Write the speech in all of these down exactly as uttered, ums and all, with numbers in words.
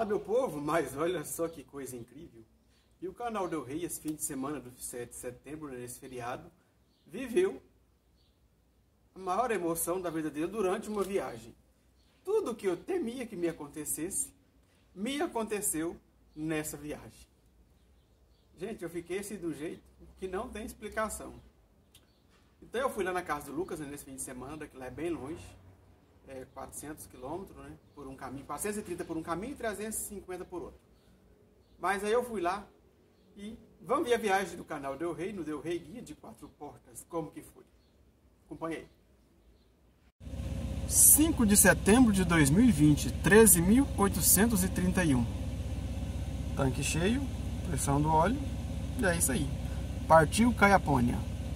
meu povo, mas olha só que coisa incrível. E o canal Del Rey, esse fim de semana do sete de setembro, nesse feriado, viveu a maior emoção da vida dele durante uma viagem. Tudo que eu temia que me acontecesse, me aconteceu nessa viagem. Gente, eu fiquei assim do jeito que não tem explicação. Então eu fui lá na casa do Lucas, né, nesse fim de semana, daqui lá é bem longe. É, quatrocentos quilômetros, né, por um caminho, quatrocentos e trinta por um caminho e trezentos e cinquenta por outro. Mas aí eu fui lá e vamos ver a viagem do canal Del Rey, no Del Rey Guia de Quatro Portas, como que foi. Acompanhei. cinco de setembro de dois mil e vinte, treze mil oitocentos e trinta e um. Tanque cheio, pressão do óleo, e é isso aí. Partiu Caiapônia.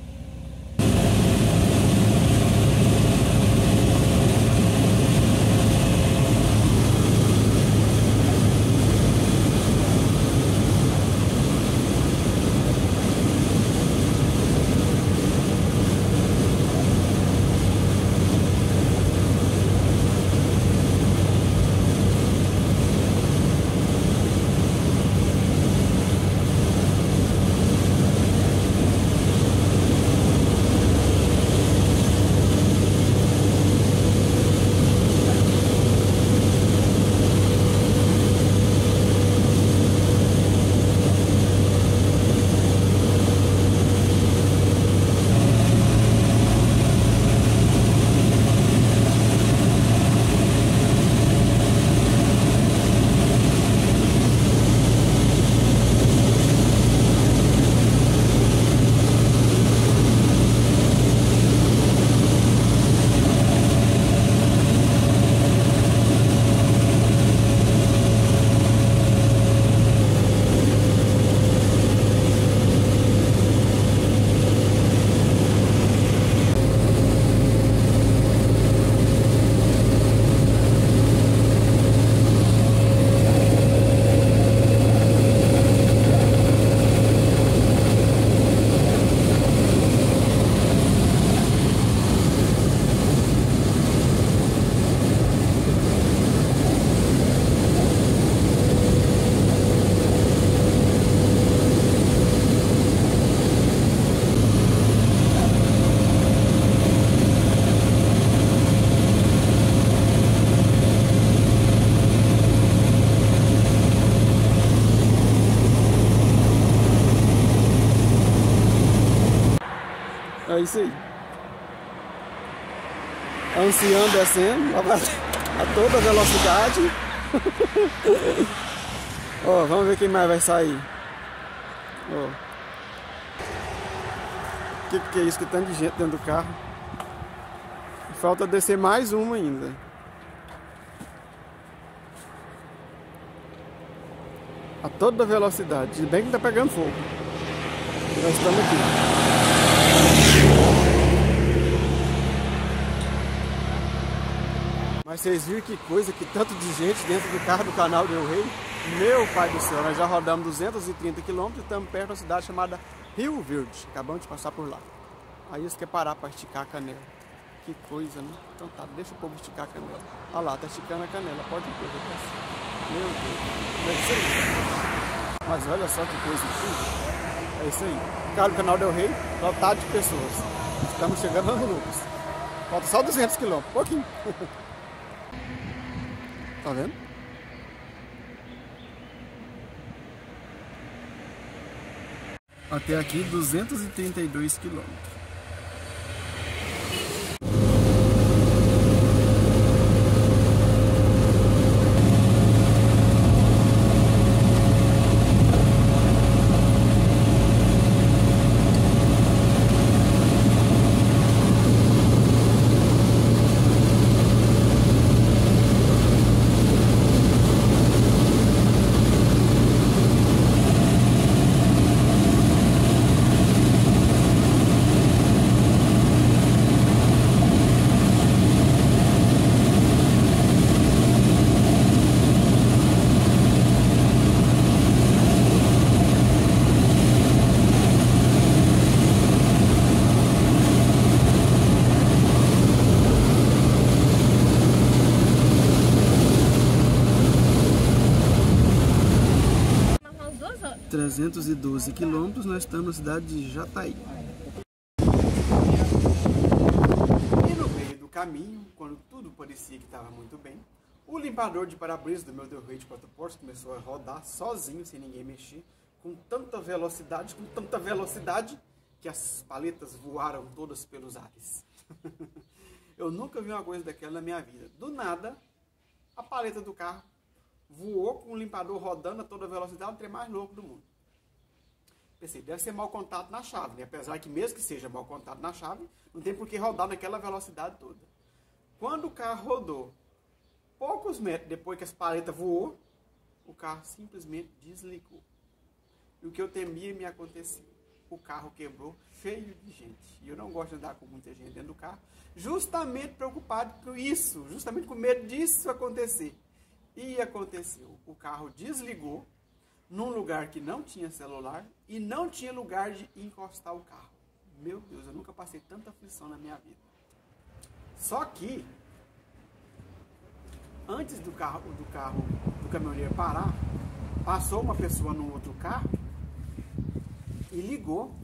É isso aí. Ancião descendo a toda velocidade. Ó, vamos ver quem mais vai sair. Ó. O que, que é isso? Que tanto de gente dentro do carro. Falta descer mais uma ainda. A toda velocidade. Se bem que tá pegando fogo. Nós estamos aqui. Mas vocês viram que coisa, que tanto de gente dentro do carro do canal Del Rey. Meu pai do céu, nós já rodamos duzentos e trinta quilômetros e estamos perto de uma cidade chamada Rio Verde. Acabamos de passar por lá. Aí eles querem parar para esticar a canela. Que coisa, né? Então tá, deixa o povo esticar a canela. Olha lá, tá esticando a canela. Pode ir, meu Deus. É isso aí. Mas olha só que coisa incrível. É isso aí. Carro do canal Del Rey, lotado de pessoas. Estamos chegando lá no Lucas. Falta só duzentos quilômetros, pouquinho. Tá vendo? Até aqui duzentos e trinta e dois quilômetros. trezentos e doze quilômetros, nós estamos na cidade de Jataí. E no meio do caminho, quando tudo parecia que estava muito bem, o limpador de para-brisa do meu Del Rey de quatro portas começou a rodar sozinho, sem ninguém mexer, com tanta velocidade, com tanta velocidade, que as paletas voaram todas pelos ares. Eu nunca vi uma coisa daquela na minha vida. Do nada, a paleta do carro voou com o limpador rodando a toda velocidade, o trem mais louco do mundo. Pensei, deve ser mau contato na chave, né? Apesar que mesmo que seja mau contato na chave, não tem por que rodar naquela velocidade toda. Quando o carro rodou, poucos metros depois que as paletas voou, o carro simplesmente desligou. E o que eu temia me aconteceu. O carro quebrou cheio de gente. E eu não gosto de andar com muita gente dentro do carro, justamente preocupado com isso, justamente com medo disso acontecer. E aconteceu. O carro desligou num lugar que não tinha celular e não tinha lugar de encostar o carro. Meu Deus, eu nunca passei tanta aflição na minha vida. Só que, antes do carro, do carro, do caminhoneiro parar, passou uma pessoa no outro carro e ligou.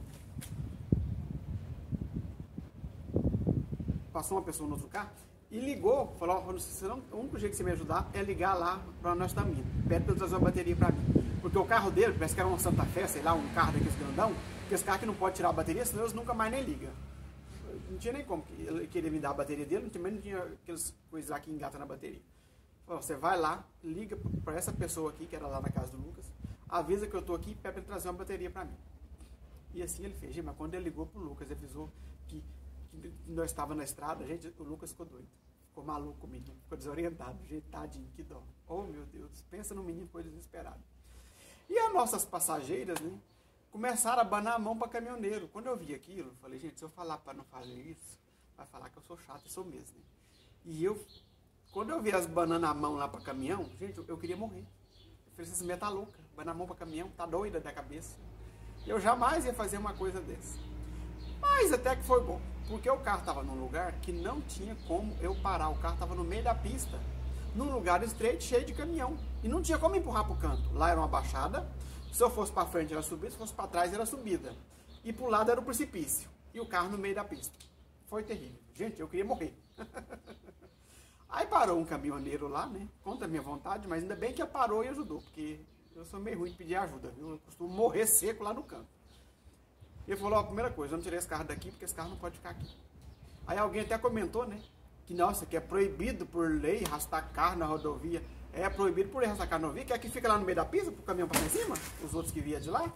Passou uma pessoa no outro carro e ligou, falou, o único jeito que você me ajudar é ligar lá para nós estamos indo. Pede para eu trazer uma bateria para mim. Porque o carro dele, parece que era um Santa Fé, sei lá, um carro daqueles grandão, que esse carro que não pode tirar a bateria, senão eles nunca mais nem ligam. Não tinha nem como ele querer me dar a bateria dele, também não tinha aquelas coisas lá que engatam na bateria. Falou, você vai lá, liga para essa pessoa aqui, que era lá na casa do Lucas, avisa que eu estou aqui e pede para ele trazer uma bateria para mim. E assim ele fez, mas quando ele ligou pro Lucas, avisou que, que nós estávamos na estrada, gente, o Lucas ficou doido. Ficou maluco comigo, ficou desorientado, gente, tadinho, que dó. Oh, meu Deus, pensa no menino que foi desesperado. E as nossas passageiras, né, começaram a abanar a mão para caminhoneiro. Quando eu vi aquilo, eu falei, gente, se eu falar para não fazer isso, vai falar que eu sou chato e sou mesmo. Né? E eu, quando eu vi as banando a mão lá para caminhão, gente, eu, eu queria morrer. Eu falei, essa mulher tá louca, banar a mão para caminhão, tá doida da cabeça. Eu jamais ia fazer uma coisa dessa. Mas até que foi bom, porque o carro estava num lugar que não tinha como eu parar. O carro estava no meio da pista, num lugar estreito, cheio de caminhão. E não tinha como empurrar para o canto. Lá era uma baixada, se eu fosse para frente era subida, se fosse para trás era subida. E para o lado era o precipício. E o carro no meio da pista. Foi terrível. Gente, eu queria morrer. Aí parou um caminhoneiro lá, né? Contra a minha vontade, mas ainda bem que ele parou e ajudou, porque eu sou meio ruim de pedir ajuda, viu? Eu costumo morrer seco lá no canto. Ele falou, ó, a primeira coisa, eu não tirei esse carro daqui, porque esse carro não pode ficar aqui. Aí alguém até comentou, né? Que, nossa, que é proibido por lei arrastar carro na rodovia. É proibido por lei arrastar carro na rodovia, que é que fica lá no meio da pista, pro caminhão passar em cima, os outros que via de lá.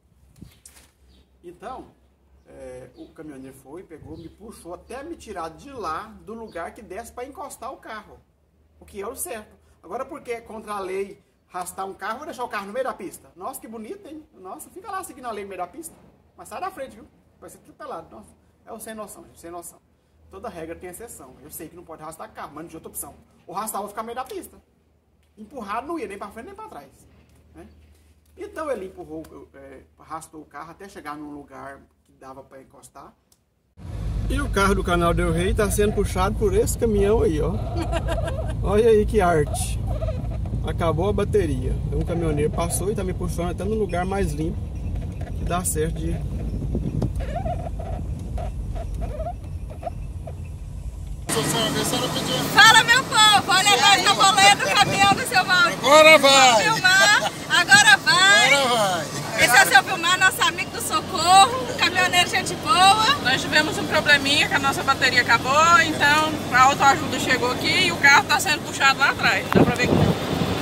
Então, é, o caminhoneiro foi, pegou, me puxou até me tirar de lá, do lugar que desce para encostar o carro. O que é o certo. Agora, porque é contra a lei arrastar um carro, vou deixar o carro no meio da pista. Nossa, que bonito, hein? Nossa, fica lá seguindo a lei no meio da pista. Mas sai da frente, viu? Vai ser atropelado. Nossa, é o sem noção, gente, sem noção. Toda regra tem exceção. Eu sei que não pode arrastar carro, mas não tinha outra opção. O arrastar vai ficar no meio da pista. Empurrado não ia nem para frente nem para trás. Né? Então ele empurrou, é, arrastou o carro até chegar num lugar que dava para encostar. E o carro do canal Del Rey está sendo puxado por esse caminhão aí, ó. Olha aí que arte. Acabou a bateria. Um caminhoneiro passou e está me puxando até no lugar mais limpo, que dá certo de ir. Fala, meu povo, olha nós na boleia do caminhão do seu Valdir. Agora vai! Vilmar, agora vai! Agora vai! Esse é o seu Vilmar, nosso amigo do Socorro, caminhoneiro gente boa. Nós tivemos um probleminha que a nossa bateria acabou, então a autoajuda chegou aqui e o carro está sendo puxado lá atrás. Dá pra ver que não.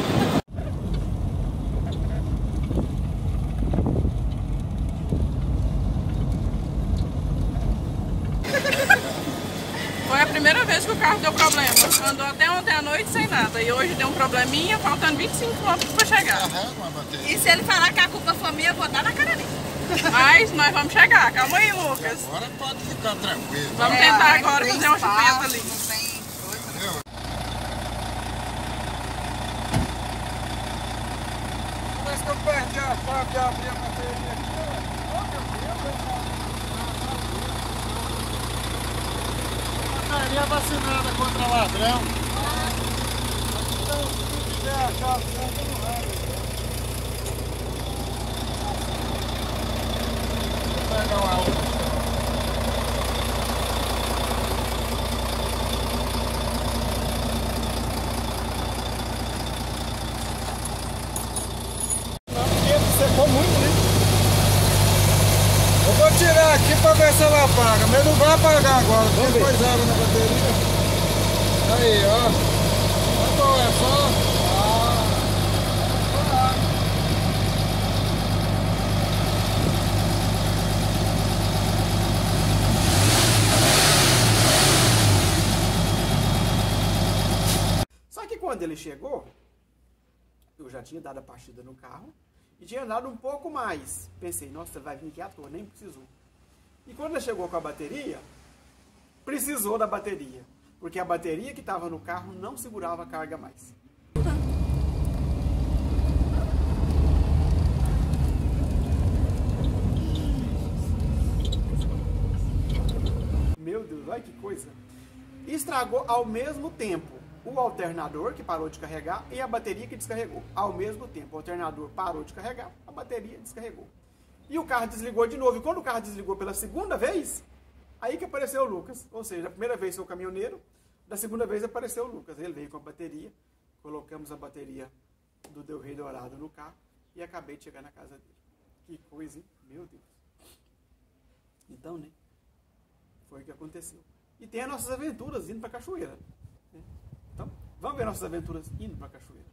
Foi a primeira vez que o carro deu problema. Andou até ontem à noite sem nada. E hoje deu um probleminha, faltando vinte e cinco quilômetros para chegar. E se ele falar que a culpa foi minha, eu vou dar na cara dele. Mas nós vamos chegar. Calma aí, Lucas. Agora pode ficar tranquilo. Vamos É, tentar agora tem fazer um espaço, chupeta ali. não tem coisa. Parece que eu perdi a chave de abrir a bateria aqui. Oh, meu Deus. Bateria vacinada contra ladrão. Então, se quiser a chave, você não vai. pegar uma água. Secou muito, né? Eu vou tirar aqui pra ver se ela apaga, mas não vai apagar agora, porque pôs água na bateria. Aí, ó. Tá bom, é só. Só que quando ele chegou, eu já tinha dado a partida no carro e tinha andado um pouco mais. Pensei, nossa, ele vai vir aqui à toa, nem precisou. E quando ele chegou com a bateria, precisou da bateria, porque a bateria que estava no carro não segurava a carga mais. Meu Deus, olha que coisa. Estragou ao mesmo tempo o alternador, que parou de carregar, e a bateria que descarregou. Ao mesmo tempo, o alternador parou de carregar, a bateria descarregou. E o carro desligou de novo. E quando o carro desligou pela segunda vez, aí que apareceu o Lucas. Ou seja, a primeira vez foi o caminhoneiro, da segunda vez apareceu o Lucas. Ele veio com a bateria, colocamos a bateria do Del Rey Dourado no carro e acabei de chegar na casa dele. Que coisa, hein? Meu Deus. Então, né? Foi o que aconteceu. E tem as nossas aventuras indo para a cachoeira. Né? Então, vamos ver nossas aventuras indo para a cachoeira.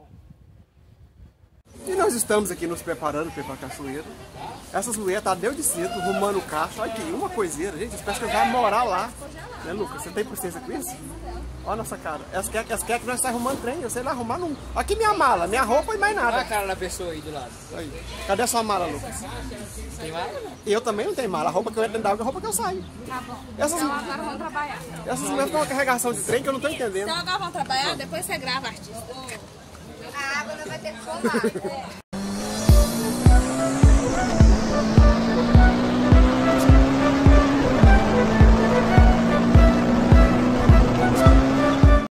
E nós estamos aqui nos preparando para ir para a cachoeira. Essas mulheres estão desde cedo arrumando o cacho. Olha aqui, uma coiseira, gente. Espero que vai morar lá. Né, Lucas? Você tem paciência com isso? Olha a nossa cara. Elas querem que nós estamos arrumando trem. Eu sei lá arrumar. Num... Aqui minha mala, minha roupa e mais nada. Olha a cara da pessoa aí do lado. Aí. Cadê a sua mala, Lucas? Tem mala? Eu também não tenho mala. A roupa que eu entro dentro da água é a roupa que eu saio. Tá bom. Essas, Então agora vamos trabalhar. essas mulheres têm uma carregação de trem que eu não estou entendendo. Então agora vamos trabalhar, depois você grava, artista. A água não vai ter que colar.